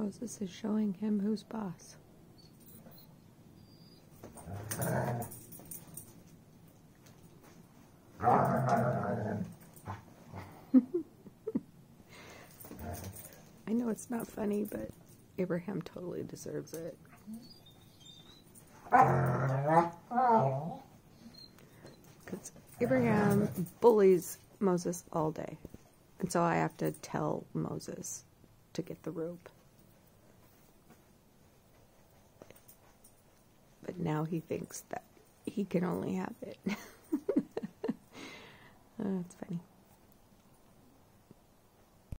Moses is showing him who's boss. I know it's not funny, but Abraham totally deserves it. Because Abraham bullies Moses all day. And so I have to tell Moses to get the rope. But now he thinks that he can only have it. It's funny.